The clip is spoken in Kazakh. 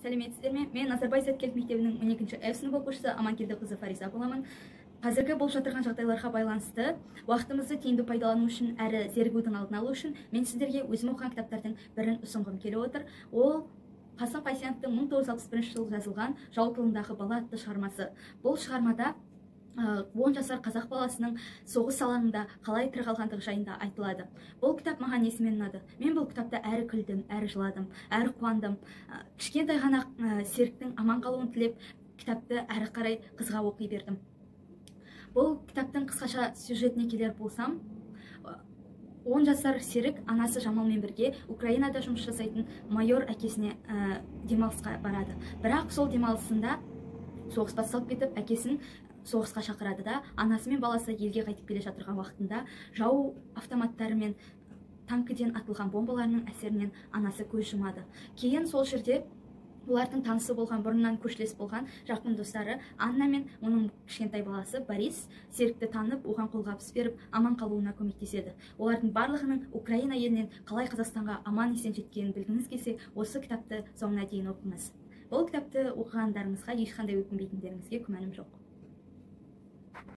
Сәлеметсіздер ме? Мен Назарбай Зияткерлік мектебінің 12-ші F сынып оқушысы Аманкелдіқызы Фариза боламын. Қазіргі болып жатырған жағдайларға байланысты уақытымызды тиімді пайдалану үшін әрі зерігудің алдын алу үшін мен сіздерге өзім оқыған кітаптардың бірін ұсынғым келіп отыр. Ол Қасым Қайсеновтың 1961 жылы жазылған «Жау тылындағы бала» атты шығармасы. Бұл шығармада 10 жасар қазақ баласының соғыс алаңында қалай тірі қалғандығы жайында айтылады. Бұл кітап маған несімен ұнады. Мен бұл кітапта әрі күлдім, әрі жыладым, әрі қуандым. Кішкентай ғана Серіктің аман қалуын тілеп, кітапты әрі қарай қызға оқи бердім. Бұл кітаптың қысқаша сюжетіне келер болсам, 10 жасар Серік анасы Жамалмен бірге Украинада жұмыс жасайтын майор әкесіне демалысқа барады. Бірақ сол демалысында соғыс басталып кетіп, әкесін соғысқа шақырады да, анасы мен баласы елге қайтып келе жатырған уақытында жау автоматтары мен танкіден атылған бомбаларының әсерінен анасы көз жұмады. Кейін сол жерде олардың танысы болған, бұрыннан көршілес болған жақын достары Анна мен оның кішкентай баласы Борис Серікті танып, оған қолғабыс беріп, аман қалуына көмектеседі. Олардың барлығының Украина елінен қалай Қазақстанға аман есен жеткенін білгіңіз келсе, осы кітапты соңына дейін оқыңыз. Бұл кітапты оқығандарыңызға ешқандай өкінбейтіндеріңізге күмәнім жоқ.